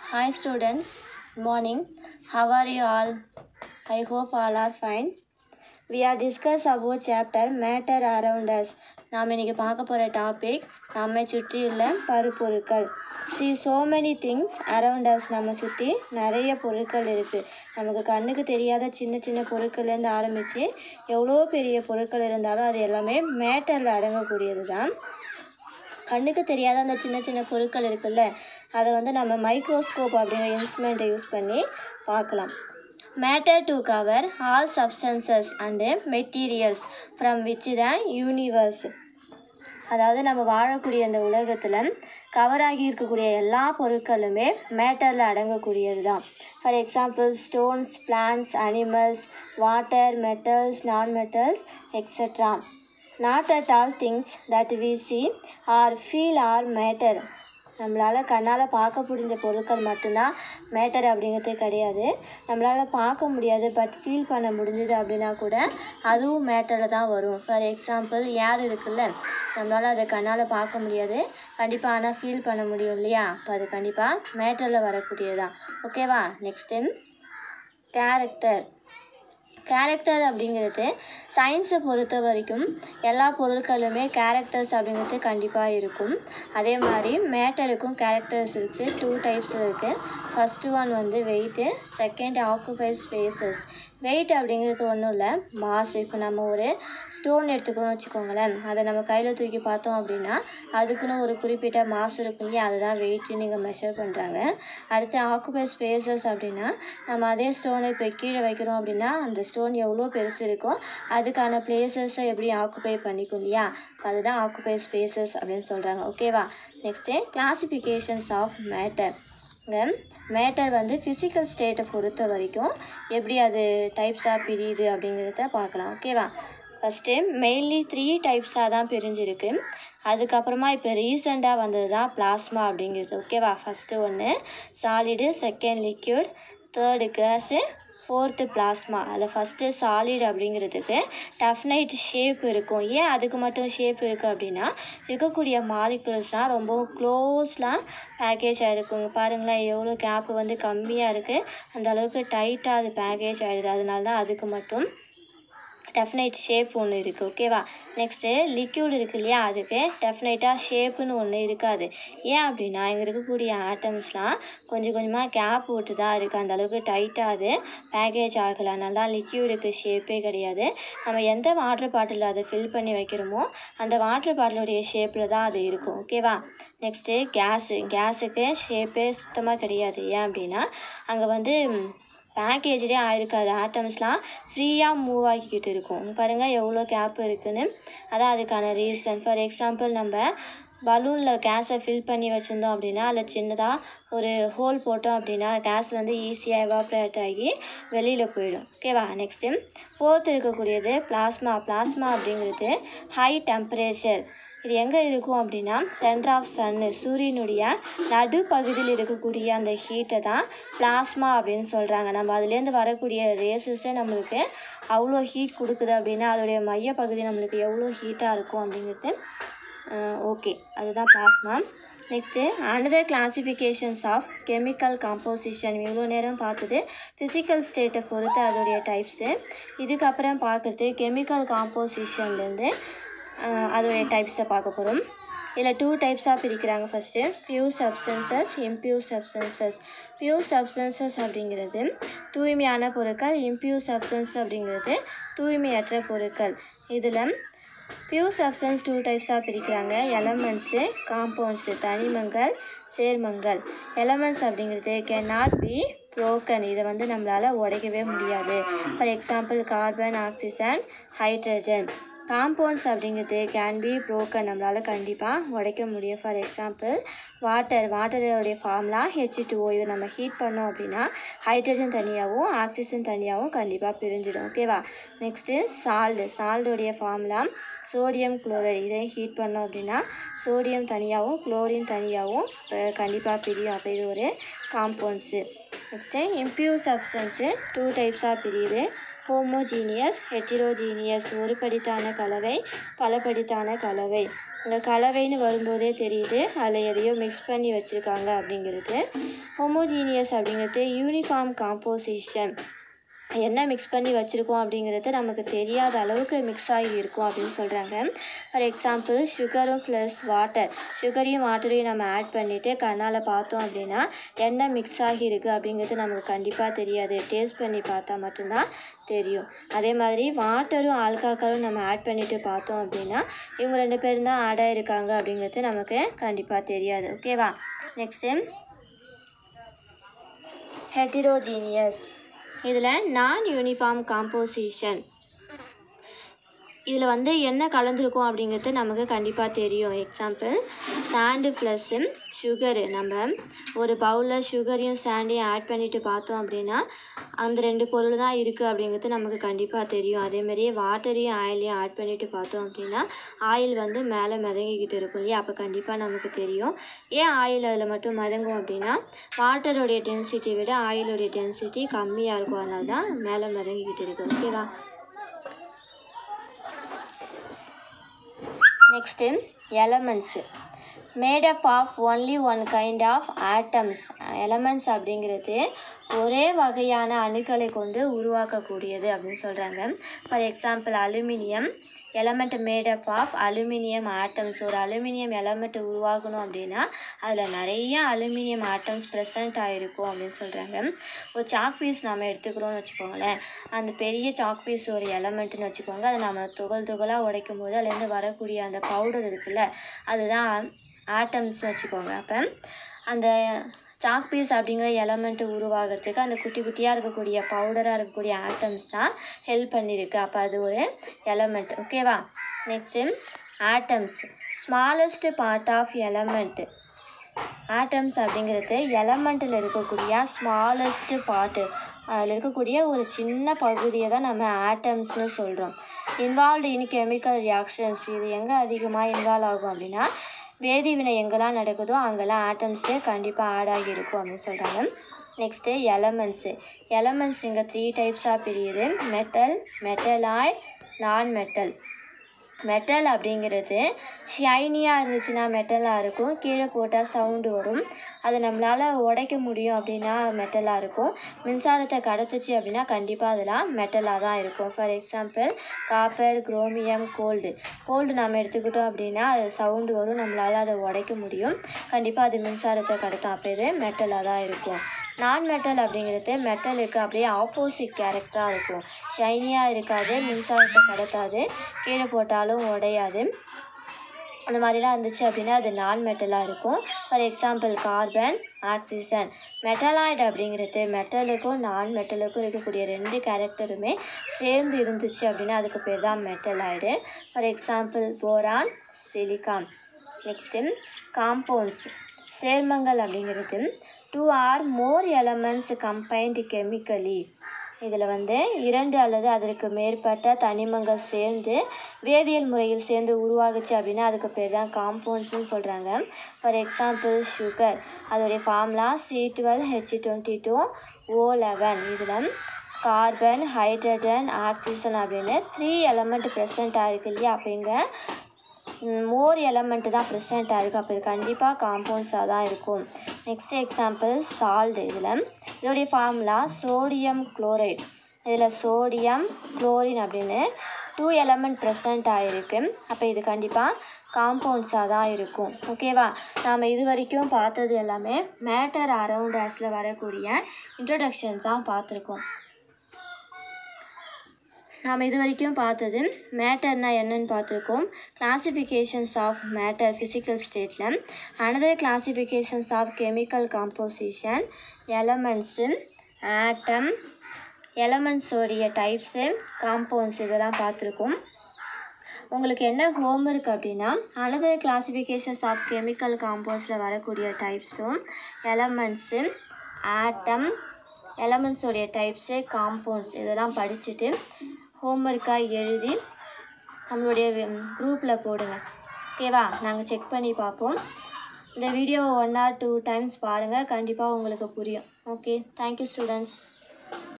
Hi students, good morning. How are you all? I hope all are fine. We are discuss about chapter matter around us. நாம் இன்னைக்கு பார்க்க போகிற topic நம்மை சுற்றியுள்ள பருப்பொருட்கள். See so many things around us. நம்ம சுற்றி நிறைய பொருட்கள் இருக்குது. நமக்கு கண்ணுக்கு தெரியாத சின்ன சின்ன பொருட்கள்லேருந்து ஆரம்பித்து எவ்வளோ பெரிய பொருட்கள் இருந்தாலும் அது எல்லாமே மேட்டரில் அடங்கக்கூடியது தான். கண்ணுக்கு தெரியாத அந்த சின்ன சின்ன பொருட்கள் இருக்குல்ல, அதை வந்து நம்ம மைக்ரோஸ்கோப் அப்படிங்கிற இன்ஸ்ட்ருமெண்ட்டை யூஸ் பண்ணி பார்க்கலாம். Matter to cover all substances and materials from which the universe. அதாவது நம்ம வாழக்கூடிய இந்த உலகத்தில் கவர் ஆகி இருக்கக்கூடிய எல்லா பொருட்களுமே மேட்டரில் அடங்கக்கூடியது தான். For example stones, plants, animals, water, metals, non metals, etcetera. Not at all things that we see or feel are matter. நம்மளால் கண்ணால் பார்க்க முடிஞ்ச பொருட்கள் மட்டும்தான் மேட்டர் அப்படிங்கிறது கிடையாது. நம்மளால் பார்க்க முடியாது பட் ஃபீல் பண்ண முடிஞ்சது அப்படின்னா கூட அதுவும் மேட்டரில் தான் வரும். ஃபார் எக்ஸாம்பிள் ஏர் இருக்குல்ல, நம்மளால் அதை கண்ணால் பார்க்க முடியாது கண்டிப்பாக, ஆனால் ஃபீல் பண்ண முடியும் இல்லையா? அப்போ அது கண்டிப்பாக மேட்டரில் வரக்கூடியது தான். ஓகேவா? நெக்ஸ்ட் டைம் கேரக்டர் அப்படிங்கிறது சயின்ஸை பொறுத்த வரைக்கும் எல்லா பொருட்களுமே கேரக்டர்ஸ் அப்படிங்கிறது கண்டிப்பாக இருக்கும். அதே மாதிரி மேட்டருக்கும் கேரக்டர்ஸ் இருக்குது. 2 டைப்ஸ் இருக்குது. ஃபஸ்ட்டு ஒன் வந்து weight, second occupies spaces. Weight அப்படிங்கிறது ஒன்றும் இல்லை, மாஸ். இப்போ நம்ம ஒரு ஸ்டோன் எடுத்துக்கணும்னு வச்சுக்கோங்களேன், அதை நம்ம கையில் தூக்கி பார்த்தோம் அப்படின்னா அதுக்குன்னு ஒரு குறிப்பிட்ட மாஸ் இருக்கும் இல்லையா, அதுதான் வெயிட்டு நீங்கள் மெஷர் பண்ணுறாங்க. அடுத்து ஆக்குபைஸ் ஸ்பேசஸ் அப்படின்னா நம்ம அதே ஸ்டோனை இப்போ கீழே வைக்கிறோம் அப்படின்னா அந்த ஸ்டோன் எவ்வளோ பெருசு இருக்கோ அதுக்கான பிளேசஸை எப்படி ஆக்குபை பண்ணிக்கும் இல்லையா, அதுதான் ஆக்குபை ஸ்பேசஸ் அப்படின்னு சொல்கிறாங்க. ஓகேவா? Next classifications of matter. Matter வந்து ஃபிசிக்கல் ஸ்டேட்டை பொறுத்த வரைக்கும் எப்படி அது டைப்ஸாக பிரியுது அப்படிங்கிறத பார்க்கலாம். ஓகேவா? ஃபஸ்ட்டு மெயின்லி 3 டைப்ஸாக தான் பிரிஞ்சிருக்கு. அதுக்கப்புறமா இப்போ ரீசெண்டாக வந்தது தான் பிளாஸ்மா அப்படிங்கிறது. ஓகேவா? ஃபஸ்ட்டு ஒன்று solid, second liquid, third gas, fourth plasma. அதில் ஃபஸ்ட்டு சாலிட் அப்படிங்கிறதுக்கு டெஃபினைட் ஷேப் இருக்கும். ஏன் அதுக்கு மட்டும் ஷேப் இருக்குது அப்படின்னா இருக்கக்கூடிய மாலிகுல்ஸ்லாம் ரொம்ப க்ளோஸ்லாம் பேக்கேஜ் ஆகிருக்குங்க. பாருங்களேன் எவ்வளோ கேப்பு வந்து கம்மியாக இருக்குது, அந்த அளவுக்கு டைட்டாக அது பேக்கேஜ் ஆகிடுது. அதனால தான் அதுக்கு மட்டும் டெஃபினைட் ஷேப் ஒன்று இருக்குது. ஓகேவா? நெக்ஸ்ட்டு லிக்யூட் இருக்குது இல்லையா, அதுக்கு டெஃபினைட்டாக ஷேப்புன்னு ஒன்று இருக்காது. ஏன் அப்படின்னா இங்கே இருக்கக்கூடிய ஆட்டம்ஸ்லாம் கொஞ்சம் கொஞ்சமாக கேப் விட்டு தான் இருக்குது, அந்த அளவுக்கு டைட்டாக அது பேக்கேஜ் ஆகலை. அதனால தான் லிக்யூடுக்கு ஷேப்பே கிடையாது. நம்ம எந்த வாட்டர் பாட்டிலில் அதை ஃபில் பண்ணி வைக்கிறோமோ அந்த வாட்டர் பாட்டிலுடைய ஷேப்பில் தான் அது இருக்கும். ஓகேவா? நெக்ஸ்ட்டு கேஸுக்கு ஷேப்பே சுத்தமாக கிடையாது. ஏன் அப்படின்னா அங்கே வந்து பேக்கேஜே ஆகிருக்காது, ஆட்டம்ஸ்லாம் ஃப்ரீயாக மூவ் ஆகிக்கிட்டு இருக்கும். பாருங்கள் எவ்வளோ கேப் இருக்குதுன்னு, அதான் அதுக்கான ரீசன். ஃபார் எக்ஸாம்பிள் நம்ம பலூனில் கேஸை ஃபில் பண்ணி வச்சுருந்தோம் அப்படின்னா அதில் சின்னதாக ஒரு ஹோல் போட்டோம் அப்படின்னா கேஸ் வந்து ஈஸியாக எவாப்ரேட் ஆகி வெளியில் போயிடும். ஓகேவா? நெக்ஸ்ட்டு ஃபோர்த்து இருக்கக்கூடியது பிளாஸ்மா. அப்படிங்கிறது ஹை டெம்பரேச்சர். இது எங்கே இருக்கும் அப்படின்னா சென்டர் ஆஃப் சன்னு, சூரியனுடைய நடுப்பகுதியில் இருக்கக்கூடிய அந்த ஹீட்டை தான் பிளாஸ்மா அப்படின்னு சொல்கிறாங்க. நம்ம அதுலேருந்து வரக்கூடிய ரேசஸே நம்மளுக்கு அவ்வளோ ஹீட் கொடுக்குது அப்படின்னா அதோடைய மையப்பகுதி நம்மளுக்கு எவ்வளோ ஹீட்டாக இருக்கும் அப்படிங்கிறது ஓகே, அதுதான் plasma. Next another classifications of chemical composition. இவ்வளோ நேரம் பார்த்தது ஃபிசிக்கல் ஸ்டேட்டை பொறுத்து அதோடைய டைப்ஸு. இதுக்கப்புறம் பார்க்குறது கெமிக்கல் காம்போசிஷன்லேருந்து அதோடைய டைப்ஸை பார்க்க போகிறோம். இதில் 2 டைப்ஸாக பிரிக்கிறாங்க. First pure substances, impure substances. Pure substances அப்படிங்கிறது தூய்மையான பொருட்கள், இம்பியூர் சப்ஸ்டன்ஸ் அப்படிங்கிறது தூய்மையற்ற பொருட்கள். இதில் பியூர் சப்ஸ்டன்ஸ் 2 டைப்ஸாக பிரிக்கிறாங்க. எலமெண்ட்ஸு, காம்பவுண்ட்ஸு, தனிமங்கள், சேர்மங்கள். எலமெண்ட்ஸ் அப்படிங்கிறது கேன் நாட் பி ப்ரோக்கன். இதை வந்து நம்மளால் உடைக்கவே முடியாது. For example carbon, oxygen, hydrogen. Compounds அப்படிங்கிறது கேன் பி ப்ரோக்கன், நம்மளால் கண்டிப்பாக உடைக்க முடியும். ஃபார் எக்ஸாம்பிள் வாட்டரோடைய ஃபார்முலா H2O. இதை நம்ம ஹீட் பண்ணோம் அப்படின்னா ஹைட்ரஜன் தனியாகவும் ஆக்சிஜன் தனியாகவும் கண்டிப்பாக பிரிஞ்சிடும். ஓகேவா? நெக்ஸ்ட்டு சால்டோடைய ஃபார்முலா சோடியம் குளோரைடு. இதை ஹீட் பண்ணோம் அப்படின்னா சோடியம் தனியாகவும் குளோரின் தனியாகவும் கண்டிப்பாக பிரியும். அப்போ இது ஒரு காம்பவுண்ட்ஸு. நெக்ஸ்ட்டு இம்பியூர் சப்ஸ்டன்ஸு 2 டைப்ஸாக பிரியுது. ஹோமோஜீனியஸ், ஹெட்டிரோஜீனியஸ், ஒருபடித்தான கலவை, பலபடித்தான கலவை. இந்த கலவைன்னு வரும்போதே தெரியுது அதில் எதையோ மிக்ஸ் பண்ணி வச்சுருக்காங்க அப்படிங்கிறது. ஹோமோஜீனியஸ் அப்படிங்கிறது யூனிஃபார்ம் காம்போசிஷன், என்ன மிக்ஸ் பண்ணி வச்சுருக்கோம் அப்படிங்கிறது நமக்கு தெரியாத அளவுக்கு மிக்ஸ் ஆகி இருக்கும் அப்படின்னு சொல்கிறாங்க. ஃபார் எக்ஸாம்பிள் சுகரும் ப்ளஸ் வாட்டர், சுகரையும் வாட்டரையும் நம்ம ஆட் பண்ணிவிட்டு கண்ணால் பார்த்தோம் அப்படின்னா என்ன மிக்ஸ் ஆகியிருக்கு அப்படிங்கிறது நமக்கு கண்டிப்பாக தெரியாது, டேஸ்ட் பண்ணி பார்த்தா மட்டும்தான் தெரியும். அதே மாதிரி வாட்டரும் ஆல்கஹாலும் நம்ம ஆட் பண்ணிவிட்டு பார்த்தோம் அப்படின்னா இவங்க 2 பேரும் தான் ஆட் ஆகிருக்காங்க அப்படிங்கிறது நமக்கு கண்டிப்பாக தெரியாது. ஓகேவா? Next heterogeneous. இதில் நான் யூனிஃபார்ம் காம்போசிஷன், இதில் வந்து என்ன கலந்துருக்கும் அப்படிங்கிறது நமக்கு கண்டிப்பாக தெரியும். எக்ஸாம்பிள் சாண்டு ப்ளஸ்ஸு சுகரு, நம்ம ஒரு பவுலில் சுகரையும் சாண்டையும் ஆட் பண்ணிவிட்டு பார்த்தோம் அப்படின்னா அந்த 2 பொருள் தான் இருக்குது அப்படிங்கிறது நமக்கு கண்டிப்பாக தெரியும். அதேமாதிரியே வாட்டரையும் ஆயிலையும் ஆட் பண்ணிவிட்டு பார்த்தோம் அப்படின்னா ஆயில் வந்து மேலே மிதங்கிக்கிட்டு இருக்கும் இல்லையா, அப்போ கண்டிப்பாக நமக்கு தெரியும். ஏன் ஆயில் அதில் மட்டும் மிதங்கும் அப்படின்னா வாட்டருடைய டென்சிட்டி விட ஆயிலுடைய டென்சிட்டி கம்மியாக இருக்கும், அதனால தான் மேலே மிதங்கிக்கிட்டு இருக்குது. ஓகேவா? Next elements. Made up of only one kind of atoms. Elements அப்படிங்கிறது ஒரே வகையான அணுக்களை கொண்டு உருவாக்கக்கூடியது அப்படின்னு சொல்கிறாங்க. For example aluminium element made up of aluminium atoms. ஒரு அலுமினியம் எலமெண்ட் உருவாகணும் அப்படின்னா அதில் நிறைய அலுமினியம் ஆட்டம்ஸ் ப்ரெசண்ட் ஆகிருக்கும் அப்படின்னு சொல்கிறாங்க. ஒரு சாக் பீஸ் நம்ம எடுத்துக்கிறோன்னு வச்சுக்கோங்களேன், அந்த பெரிய சாக் பீஸ் ஒரு எலமெண்ட்டுன்னு வச்சுக்கோங்க. அதை நம்ம துகளாக உடைக்கும் போது அதுலேருந்து வரக்கூடிய அந்த பவுடர் இருக்குல்ல அதுதான் ஆட்டம்ஸ்னு வச்சுக்கோங்க. அப்போ அந்த சாக் பீஸ் அப்படிங்கிற எலமெண்ட்டு உருவாகிறதுக்கு அந்த குட்டி குட்டியாக இருக்கக்கூடிய பவுடராக இருக்கக்கூடிய ஆட்டம்ஸ் தான் ஹெல்ப் பண்ணியிருக்கு. அப்போ அது ஒரு எலமெண்ட். ஓகேவா? Next atoms, smallest part of element. Atoms அப்படிங்கிறது எலமெண்ட்டில் இருக்கக்கூடிய ஸ்மாலஸ்ட் பார்ட்டு, அதில் இருக்கக்கூடிய ஒரு சின்ன பகுதியை தான் நம்ம ஆட்டம்ஸ்னு சொல்கிறோம். Involved in chemical reactions. இது எங்கே அதிகமாக இன்வால்வ் ஆகும் அப்படின்னா வேதிவினை எங்கெல்லாம் நடக்குதோ அங்கெல்லாம் ஆட்டம்ஸு கண்டிப்பாக ஆட் ஆகியிருக்கும் அப்படின்னு சொல்கிறாங்க. Next elements. எலமெண்ட்ஸ் இங்கே 3 டைப்ஸாக பிரியுது. Metal, metalloid, non metal. Metal அப்படிங்கிறது ஷைனியாக இருந்துச்சுன்னா மெட்டலாக இருக்கும், கீழே போட்டால் சவுண்டு வரும், அதை நம்மளால் உடைக்க முடியும் அப்படின்னா மெட்டலாக இருக்கும். மின்சாரத்தை கடத்துச்சு அப்படின்னா கண்டிப்பாக அதெல்லாம் மெட்டலாக தான் இருக்கும். For example copper, chromium, gold. Gold நம்ம எடுத்துக்கிட்டோம் அப்படின்னா அது சவுண்டு வரும், நம்மளால் அதை உடைக்க முடியும், கண்டிப்பாக அது மின்சாரத்தை கடத்தும், அப்போ இது மெட்டலாக தான் இருக்கும். நான் மெட்டல் அப்படிங்கிறது மெட்டலுக்கு அப்படியே ஆப்போசிட் கேரக்டராக இருக்கும். ஷைனியாக இருக்காது, மின்சாரத்தை கடத்தாது, கீழே போட்டாலும் உடையாது. அந்த மாதிரிலாம் இருந்துச்சு அப்படின்னா அது நான் மெட்டலாக இருக்கும். For example carbon, oxygen. Metalloid அப்படிங்கிறது மெட்டலுக்கும் நான் மெட்டலுக்கும் இருக்கக்கூடிய 2 கேரக்டருமே சேர்ந்து இருந்துச்சு அப்படின்னா அதுக்கு பேர் தான் metalloid. For example boron, silicon. Next compounds, சேர்மங்கள் அப்படிங்கிறது 2 or more elements combined chemically. இதில் வந்து 2 அல்லது அதற்கு மேற்பட்ட தனிமங்கள் சேர்ந்து வேதியியல் முறையில் சேர்ந்து உருவாகுச்சு அப்படின்னா அதுக்கு பேர் தான் காம்பவுண்ட்ஸ்னு சொல்கிறாங்க. ஃபார் எக்ஸாம்பிள் சுகர், அதோடைய ஃபார்முலா C12H22O11. இதில் கார்பன், ஹைட்ரஜன், ஆக்சிஜன் அப்படின்னு 3 எலமெண்ட் ப்ரெசண்ட் ஆகிருக்கு இல்லையா, அப்போ இங்கே மோர் எலமெண்ட்டு தான் ப்ரெசண்ட் ஆகிருக்கு, அப்போ இது கண்டிப்பாக காம்பவுண்ட்ஸாக தான் இருக்கும். Next example salt. இதோடைய ஃபார்முலா சோடியம் குளோரைட். இதில் சோடியம், குளோரின் அப்படின்னு 2 எலமெண்ட் ப்ரெசண்ட் ஆகிருக்கு, அப்போ இது கண்டிப்பாக காம்பவுண்ட்ஸாக தான் இருக்கும். ஓகேவா? நாம் இது வரைக்கும் பார்த்தது எல்லாமே மேட்டர் அரவுண்ட் அஸில் வரக்கூடிய இன்ட்ரடக்ஷன்ஸ் தான் பார்த்துருக்கோம். நாம் இது வரைக்கும் பார்த்தது மேட்டர்னால் என்னன்னு பார்த்துருக்கோம், கிளாசிஃபிகேஷன்ஸ் ஆஃப் மேட்டர் ஃபிசிக்கல் ஸ்டேட்டில். Another classifications of chemical composition, elements, atom, எலமெண்ட்ஸோடைய டைப்ஸு, காம்பவுண்ட்ஸ் இதெல்லாம் பார்த்துருக்கோம். உங்களுக்கு என்ன ஹோம்ஒர்க் அப்படின்னா அனதர் கிளாசிஃபிகேஷன்ஸ் ஆஃப் கெமிக்கல் காம்பவுண்ட்ஸில் வரக்கூடிய டைப்ஸும் எலமெண்ட்ஸு, ஆட்டம், எலமெண்ட்ஸோடைய டைப்ஸு, காம்பவுண்ட்ஸ் இதெல்லாம் படிச்சுட்டு ஹோம்ஒர்க்காக எழுதி நம்மளுடைய குரூப்பில் போடுங்க. ஓகேவா? நாங்கள் செக் பண்ணி பார்ப்போம். இந்த வீடியோவை 1 or 2 times பாருங்கள், கண்டிப்பாக உங்களுக்கு புரியும். Okay, thank you students.